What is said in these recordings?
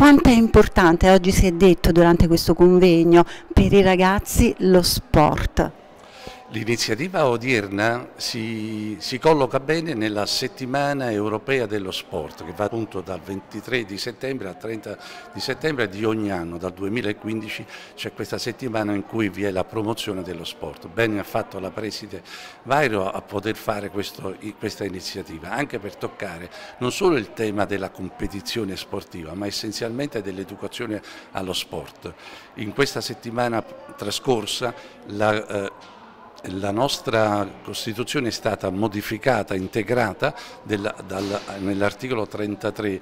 Quanto è importante, oggi si è detto durante questo convegno, per i ragazzi lo sport? L'iniziativa odierna si colloca bene nella settimana europea dello sport, che va appunto dal 23 di settembre al 30 di settembre di ogni anno. Dal 2015 c'è questa settimana in cui vi è la promozione dello sport. Bene ha fatto la preside Vairo a poter fare questa iniziativa, anche per toccare non solo il tema della competizione sportiva, ma essenzialmente dell'educazione allo sport. In questa settimana trascorsa la nostra Costituzione è stata modificata, integrata nell'articolo 33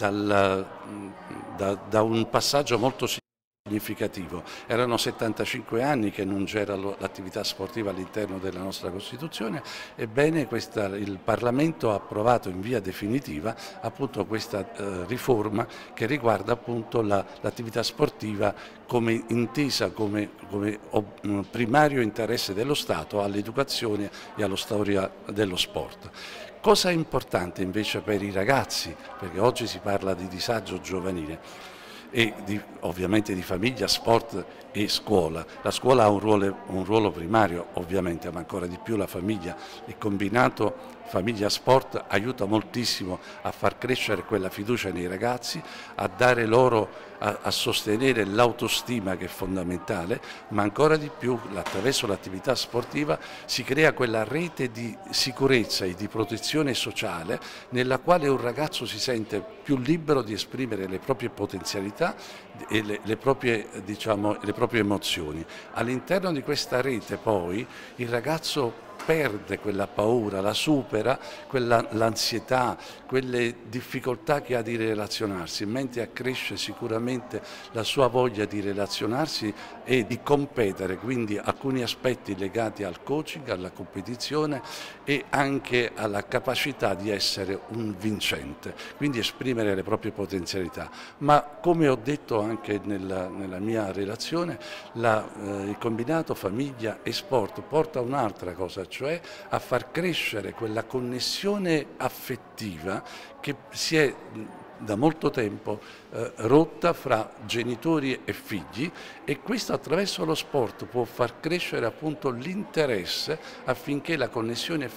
da un passaggio molto significativo. Erano 75 anni che non c'era l'attività sportiva all'interno della nostra Costituzione, ebbene il Parlamento ha approvato in via definitiva appunto questa riforma che riguarda appunto l'attività sportiva come intesa come primario interesse dello Stato all'educazione e alla storia dello sport. Cosa è importante invece per i ragazzi, perché oggi si parla di disagio giovanile, e ovviamente di famiglia, sport e scuola. La scuola ha un ruolo primario ovviamente, ma ancora di più la famiglia. Il combinato famiglia-sport aiuta moltissimo a far crescere quella fiducia nei ragazzi, a dare loro, a sostenere l'autostima che è fondamentale, ma ancora di più attraverso l'attività sportiva si crea quella rete di sicurezza e di protezione sociale nella quale un ragazzo si sente più libero di esprimere le proprie potenzialità e le proprie emozioni. All'interno di questa rete poi il ragazzo perde quella paura, la supera, l'ansietà, quelle difficoltà che ha di relazionarsi, mentre accresce sicuramente la sua voglia di relazionarsi e di competere, quindi alcuni aspetti legati al coaching, alla competizione e anche alla capacità di essere un vincente, quindi esprimere le proprie potenzialità. Ma come ho detto anche nella mia relazione, il combinato famiglia e sport porta a un'altra cosa, cioè a far crescere quella connessione affettiva che si è da molto tempo rotta fra genitori e figli, e questo attraverso lo sport può far crescere appunto l'interesse affinché la connessione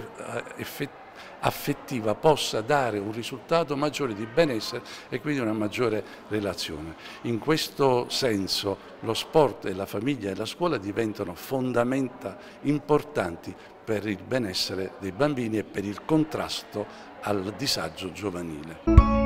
affettiva possa dare un risultato maggiore di benessere e quindi una maggiore relazione. In questo senso lo sport e la famiglia e la scuola diventano fondamenta importanti per il benessere dei bambini e per il contrasto al disagio giovanile.